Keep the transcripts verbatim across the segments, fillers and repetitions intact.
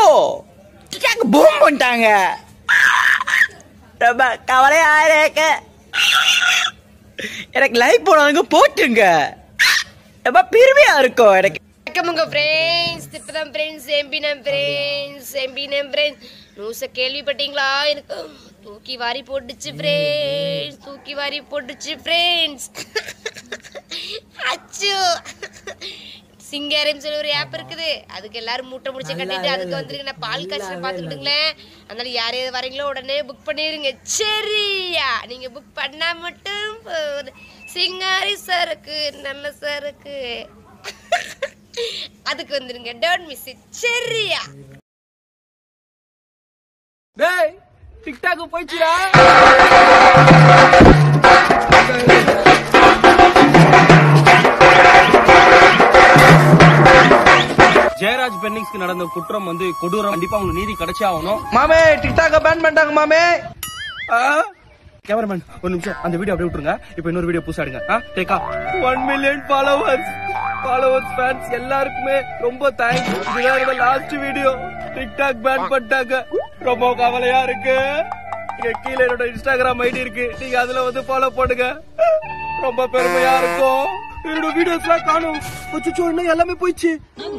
TikTok boom பண்ணிட்டாங்க. ரொம்ப கவலையா இருக்கு. எனக்கு லைக் போனவங்க போட்டுங்க. ரொம்ப பெருமையா இருக்கும் எனக்கு. வணக்கமுங்க ஃப்ரெண்ட்ஸ். இப்பதான் ஃப்ரெண்ட்ஸ் எம்பினம் ஃப்ரெண்ட்ஸ் எம்பினம் ஃப்ரெண்ட்ஸ் நியூஸை கேள்விப்பட்டீங்களா? எனக்கு தூக்கி வாரி போட்டுச்சு ஃப்ரெண்ட்ஸ், தூக்கி வாரி போட்டுச்சு ஃப்ரெண்ட்ஸ். அச்சோ, சிங்காரன்னு சொல்லி ஒரு ஆப் இருக்குது, அதுக்கு எல்லாரும் மூட்டை முடிச்சு கட்டிட்டு அதுக்கு வந்துருக்கு. நான் பால் காய்ச்சல பார்த்துக்கிட்டுங்களேன். அதனால யார் யார் வரீங்களோ உடனே புக் பண்ணிடுங்க. சரியா? நீங்க புக் பண்ணா மட்டும் போதும். சிங்காரி சருக்கு, நல்ல சருக்கு, அதுக்கு வந்துருங்க. Don't miss it. சரியா? டேய் டிக்டாக் போய்ச்சுடா. ஜெயராஜ் பென்னிங்ஸ்க்கு நடந்த குற்றம் வந்து கொடூரம். கண்டிப்பா உங்களுக்கு நீதி கிடைச்சே ஆகணும். மாமே டிக்டாக்க பேன் பண்ணிட்டாங்க மாமே. கேமராமேன் ஒரு நிமிஷம் அந்த வீடியோ அப்படியே விட்டுருங்க. இப்போ இன்னொரு வீடியோ புதுசா எடுங்க. டேக்கா one million followers followers fans எல்லாருக்குமே ரொம்ப தேங்க்ஸ். இதுதான் என்னோட லாஸ்ட் வீடியோ. டிக்டாக் பேன் பண்ணிட்டாங்க. ரொம்ப கவலையா இருக்கு. இங்க கீழே என்னோட இன்ஸ்டாகிராம் ஐடி இருக்கு, நீங்க அதுல வந்து ஃபாலோ பண்ணுங்க. ரொம்ப பெருமையா இருக்கும். என்னோட வீடியோஸ் எல்லாம் காணும். கொஞ்சம் இன்னும் எல்லாமே போயிடுச்சு.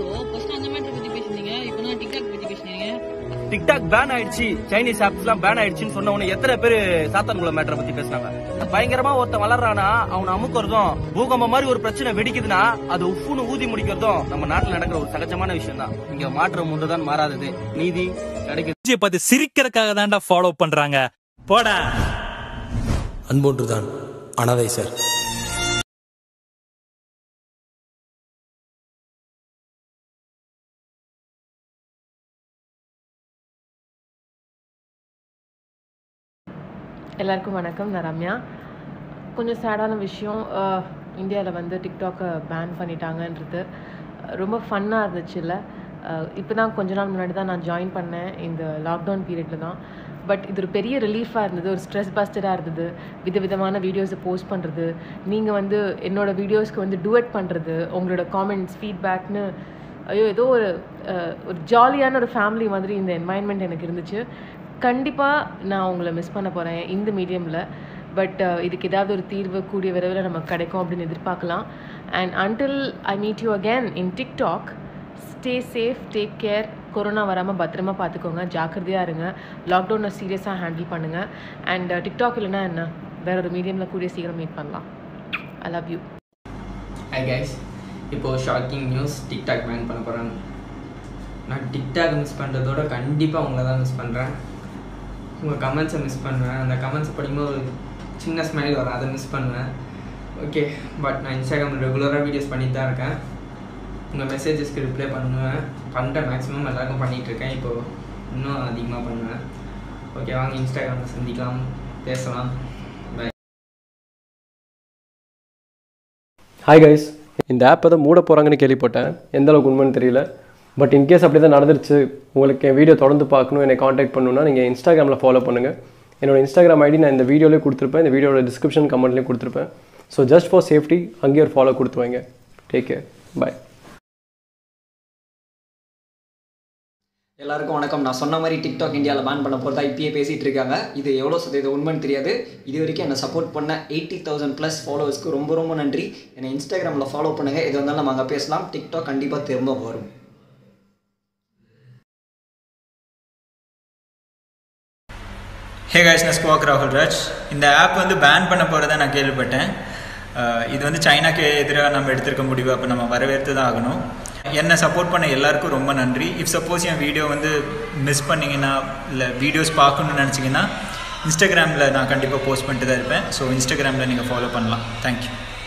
டிக்டாக் பேன் ஆயிடுச்சு, சைனீஸ் ஆப்ஸ் எல்லாம் பேன் ஆயிடுச்சுன்னு சொன்ன உடனே எத்தனை பேரு சாத்தான்குளம் மேட்டரை பத்தி பேசினாங்க. பயங்கரமா ஒருத்தன் வளர்றானா அவனை அமுக்குறதும், பூகம்பம் மாதிரி ஒரு பிரச்சனை வெடிக்குதுன்னா அது உப்புன்னு ஊதி முடிக்கிறதும் நம்ம நாட்டுல நடக்கிற ஒரு சகஜமான விஷயம் தான். இங்க மாற்றம் ஒன்றுதான் மாறாதது. நீதி கிடைக்குது. பார்த்து சிரிக்கிறதுக்காக தான்டா ஃபாலோ பண்றாங்க. போடா. அன்பொன்றுதான் அனாதை சார். எல்லாருக்கும் வணக்கம். நான் ரம்யா. கொஞ்சம் சேடான விஷயம், இந்தியாவில் வந்து டிக்டாக்கை பேன் பண்ணிட்டாங்கன்றது ரொம்ப ஃபன்னாக இருந்துச்சு. இல்லை இப்போ தான் கொஞ்ச நாள் முன்னாடி தான் நான் ஜாயின் பண்ணேன், இந்த லாக்டவுன் பீரியடில் தான். பட் இது ஒரு பெரிய ரிலீஃபாக இருந்தது, ஒரு ஸ்ட்ரெஸ் பஸ்டராக இருந்தது. விதவிதமான வீடியோஸை போஸ்ட் பண்ணுறது, நீங்கள் வந்து என்னோடய வீடியோஸ்க்கு வந்து டூயட் பண்ணுறது, உங்களோட காமெண்ட்ஸ் ஃபீட்பேக்னு, ஐயோ ஏதோ ஒரு ஒரு ஜாலியான ஒரு ஃபேமிலி மாதிரி இந்த என்வாயன்மெண்ட் எனக்கு இருந்துச்சு. கண்டிப்பாக நான் உங்களை மிஸ் பண்ண போகிறேன் இந்த மீடியமில். பட் இதுக்கு ஏதாவது ஒரு தீர்வு கூடிய விரைவில் நமக்கு கிடைக்கும் அப்படின்னு எதிர்பார்க்கலாம். And until I meet you again in TikTok, stay safe, take care. Corona வராமல் பத்திரமா பார்த்துக்கோங்க, ஜாக்கிரதையாக இருங்க. லாக்டவுனை சீரியஸாக ஹேண்டில் பண்ணுங்கள். அண்ட் டிக்டாக் இல்லைன்னா என்ன, வேற ஒரு மீடியமில் கூடிய சீக்கிரம் மீட் பண்ணலாம். I love you. Hi guys, இப்போது ஷாக்கிங் நியூஸ், டிக்டாக் பேன் பண்ண போகிறேன். நான் டிக்டாக் மிஸ் பண்ணுறதோட கண்டிப்பாக உங்களை தான் மிஸ் பண்ணுறேன். உங்கள் கமெண்ட்ஸை மிஸ் பண்ணுவேன். அந்த கமெண்ட்ஸை படிக்கும்போது ஒரு சின்ன ஸ்மைல் வரும், அதை மிஸ் பண்ணுவேன். ஓகே, பட் நான் இன்ஸ்டாகிராமில் ரெகுலராக வீடியோஸ் பண்ணிட்டு தான் இருக்கேன். உங்கள் மெசேஜஸ்க்கு ரிப்ளை பண்ணுவேன், பண்ணுறேன். மேக்ஸிமம் எல்லாருக்கும் பண்ணிகிட்ருக்கேன். இப்போது இன்னும் அதிகமாக பண்ணுவேன். ஓகே, வாங்க இன்ஸ்டாகிராமில் சந்திக்கலாம், பேசலாம். பை. ஹாய் கைஸ், இந்த ஆப் தான் மூட போகிறாங்கன்னு கேள்விப்பட்டேன். எந்த அளவுக்கு உண்மைன்னு தெரியல. பட் இன்கேஸ் அப்படி தான் நடந்துருச்சு, உங்களுக்கு என் வீடியோ தொடர்ந்து பார்க்கணும், என்னை காண்டாக்ட் பண்ணணுன்னா நீங்கள் இன்ஸ்டாகிராமில் ஃபாலோ பண்ணுங்கள். என்னோடய இன்ஸ்டாகிராம் ஐடி நான் இந்த வீடியோலேயே கொடுத்துருப்பேன், இந்த வீடியோட டிஸ்கிரிப்ஷன் கமெண்ட்லேயும் கொடுத்துருப்பேன். ஸோ ஜஸ்ட் ஃபார் சேஃப்டி அங்கேயே ஒரு ஃபாலோ கொடுத்து வைங்க. Take care, bye. எல்லாருக்கும் வணக்கம். நான் சொன்ன மாதிரி டிக்டாக் இந்தியாவில் பேன் பண்ண போகிறதா இப்பயே பேசிகிட்டு இருக்காங்க. இது எவ்வளோ சதவீதம் உண்மைன்னு தெரியாது. இது வரைக்கும் என்னை சப்போர்ட் பண்ண எயிட்டி தௌசண்ட் ப்ளஸ் ஃபாலோவர்ஸ்க்கு ரொம்ப ரொம்ப நன்றி. என்னை இன்ஸ்டாகிராமில் ஃபாலோ பண்ணுங்கள். எது வந்தாலும் நம்ம அங்கே பேசலாம். டிக்டாக் கண்டிப்பாக திரும்ப வரும். ஹே கைஸ், நான் ஸ்குவாக் ராகுல் ராஜ். இந்த ஆப் வந்து பேன் பண்ண போகிறதா நான் கேள்விப்பட்டேன். இது வந்து சைனாக்கு எதிராக நம்ம எடுத்திருக்க முடிவு, அப்போ நம்ம வரவேற்று தான் ஆகணும். என்னை சப்போர்ட் பண்ண எல்லாருக்கும் ரொம்ப நன்றி. இஃப் சப்போஸ் என் வீடியோ வந்து மிஸ் பண்ணிங்கன்னா, இல்லை வீடியோஸ் பார்க்கணுன்னு நினச்சிங்கன்னா, இன்ஸ்டாகிராமில் நான் கண்டிப்பாக போஸ்ட் பண்ணிட்டு தான் இருப்பேன். ஸோ இன்ஸ்டாகிராமில் நீங்கள் ஃபாலோ பண்ணலாம். தேங்க்யூ.